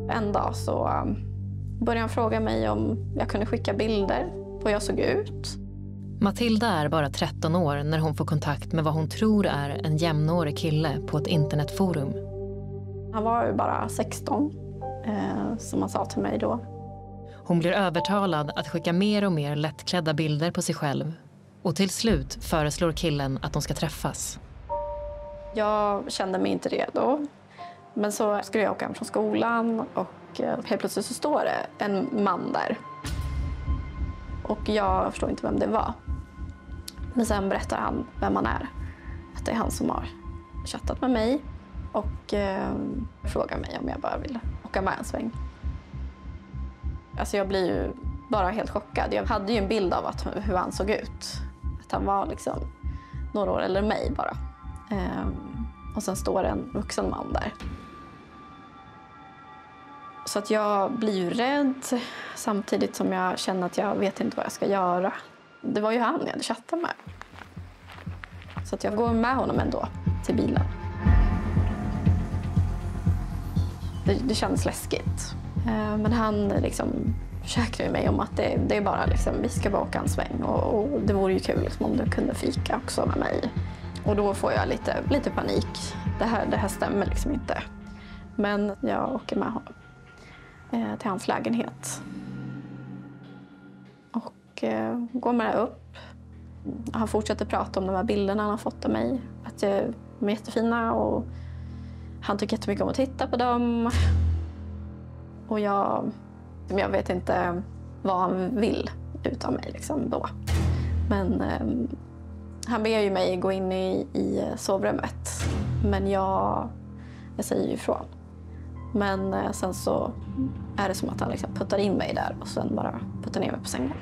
En dag så började han fråga mig om jag kunde skicka bilder på hur jag såg ut. Matilda är bara 13 år när hon får kontakt med vad hon tror är en jämnårig kille på ett internetforum. Han var ju bara 16, som han sa till mig då. Hon blir övertalad att skicka mer och mer lättklädda bilder på sig själv. Och till slut föreslår killen att de ska träffas. Jag kände mig inte redo. Men så skulle jag åka hem från skolan och helt plötsligt så står det en man där. Och jag förstår inte vem det var. Men sen berättar han vem han är. Att det är han som har chattat med mig och frågar mig om jag bara vill åka med en sväng. Alltså jag blir ju bara helt chockad. Jag hade ju en bild av hur han såg ut. Att han var liksom några år eller mig bara. Och sen står en vuxen man där. Så att jag blir ju rädd samtidigt som jag känner att jag vet inte vad jag ska göra. Det var ju han jag hade chattat med. Så att jag går med honom ändå till bilen. Det kändes läskigt. Men han liksom försäkrade mig om att det är bara liksom, vi ska bara åka en sväng. Och det vore ju kul liksom, om du kunde fika också med mig. Och då får jag lite panik. Det här stämmer liksom inte. Men jag åker med honom till hans lägenhet. Och går med upp. Han fortsätter prata om de här bilderna han har fått av mig. Att de är jättefina och han tycker jättemycket om att titta på dem. Och jag vet inte vad han vill utav mig liksom då. Men han ber ju mig gå in i sovrummet. Men jag säger ju ifrån. Men sen så är det som att han liksom puttar in mig där och sen bara puttar ner mig på sängen.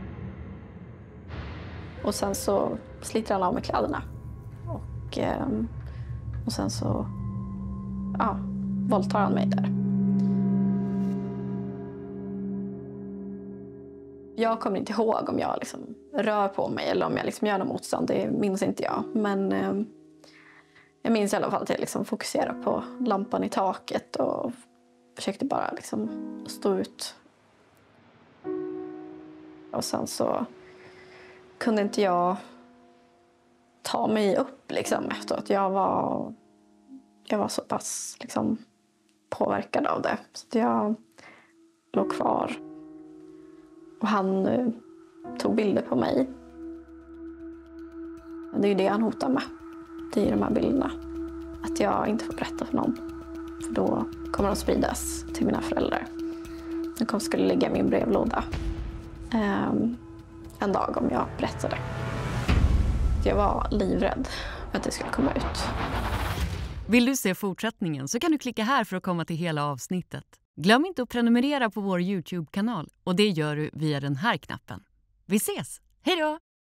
Och sen så sliter han av mig kläderna. Och sen så våldtar han mig där. Jag kommer inte ihåg om jag liksom rör på mig eller om jag liksom gör något motstånd. Det minns inte jag. Men jag minns i alla fall att jag liksom fokuserade på lampan i taket och försökte bara liksom stå ut. Och sen så kunde inte jag ta mig upp liksom efteråt. Jag var så pass liksom påverkad av det. Så att jag låg kvar. Och han tog bilder på mig. Det är ju det han hotar med. Det är de här bilderna. Att jag inte får berätta för någon. För då kommer de spridas till mina föräldrar. De skulle ligga i min brevlåda. En dag om jag berättade. Jag var livrädd för att det skulle komma ut. Vill du se fortsättningen så kan du klicka här för att komma till hela avsnittet. Glöm inte att prenumerera på vår YouTube-kanal och det gör du via den här knappen. Vi ses! Hej då!